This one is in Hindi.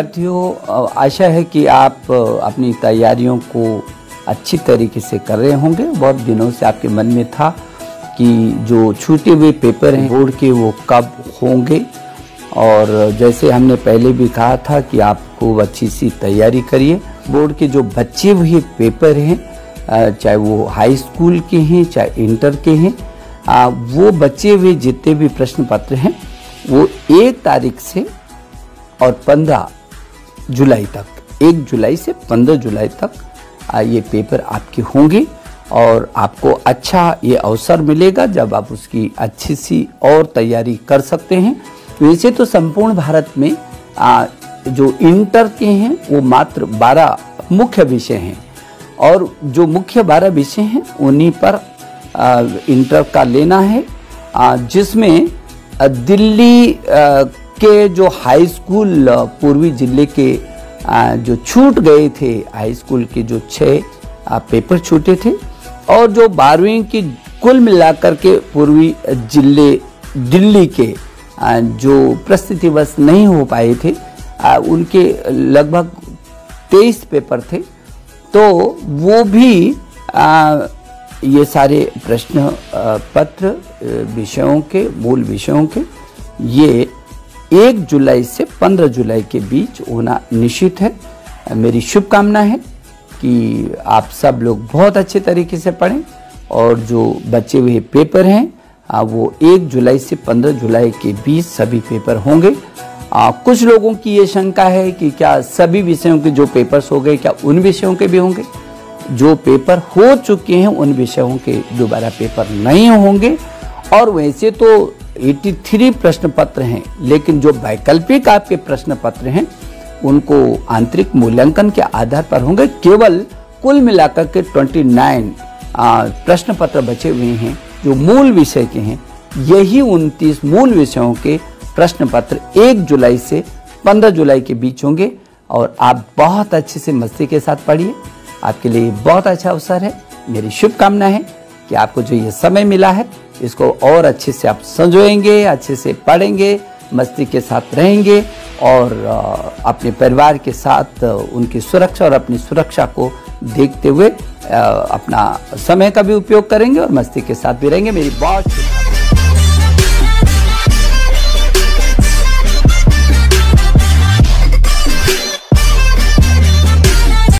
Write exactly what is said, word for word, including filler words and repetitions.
विद्यार्थियों, आशा है कि आप अपनी तैयारियों को अच्छी तरीके से कर रहे होंगे। बहुत दिनों से आपके मन में था कि जो छूटे हुए पेपर हैं बोर्ड के वो कब होंगे, और जैसे हमने पहले भी कहा था कि आप खूब अच्छी सी तैयारी करिए। बोर्ड के जो बचे हुए पेपर हैं, चाहे वो हाई स्कूल के हैं चाहे इंटर के हैं, वो बचे हुए जितने भी प्रश्न पत्र हैं वो एक तारीख से और पंद्रह जुलाई तक, एक जुलाई से पंद्रह जुलाई तक ये पेपर आपके होंगे और आपको अच्छा ये अवसर मिलेगा जब आप उसकी अच्छी सी और तैयारी कर सकते हैं। वैसे तो संपूर्ण भारत में आ, जो इंटर के हैं वो मात्र बारह मुख्य विषय हैं और जो मुख्य बारह विषय हैं उन्हीं पर आ, इंटर का लेना है, आ, जिसमें दिल्ली आ, के जो हाई स्कूल पूर्वी जिले के आ, जो छूट गए थे, हाई स्कूल के जो छः पेपर छूटे थे, और जो बारहवीं की कुल मिलाकर के पूर्वी जिले दिल्ली के आ, जो परिस्थितिवश नहीं हो पाए थे, आ, उनके लगभग तेईस पेपर थे। तो वो भी आ, ये सारे प्रश्न पत्र विषयों के, मूल विषयों के, ये एक जुलाई से पंद्रह जुलाई के बीच होना निश्चित है। मेरी शुभकामना है कि आप सब लोग बहुत अच्छे तरीके से पढ़ें और जो बचे हुए पेपर हैं वो एक जुलाई से पंद्रह जुलाई के बीच सभी पेपर होंगे। आ, कुछ लोगों की ये शंका है कि क्या सभी विषयों के जो पेपर्स हो गए क्या उन विषयों के भी होंगे। जो पेपर हो चुके हैं उन विषयों के दोबारा पेपर नहीं होंगे। और वैसे तो तिरासी प्रश्न पत्र हैं, लेकिन जो वैकल्पिक आपके प्रश्न पत्र हैं उनको आंतरिक मूल्यांकन के आधार पर होंगे। केवल कुल मिलाकर के उनतीस प्रश्न पत्र बचे हुए हैं जो मूल विषय के हैं। यही उनतीस मूल विषयों के प्रश्न पत्र एक जुलाई से पंद्रह जुलाई के बीच होंगे और आप बहुत अच्छे से मस्ती के साथ पढ़िए। आपके लिए बहुत अच्छा अवसर है। मेरी शुभकामना है कि आपको जो ये समय मिला है इसको और अच्छे से आप संजोएंगे, अच्छे से पढ़ेंगे, मस्ती के साथ रहेंगे और अपने परिवार के साथ उनकी सुरक्षा और अपनी सुरक्षा को देखते हुए अपना समय का भी उपयोग करेंगे और मस्ती के साथ भी रहेंगे। मेरी बहुत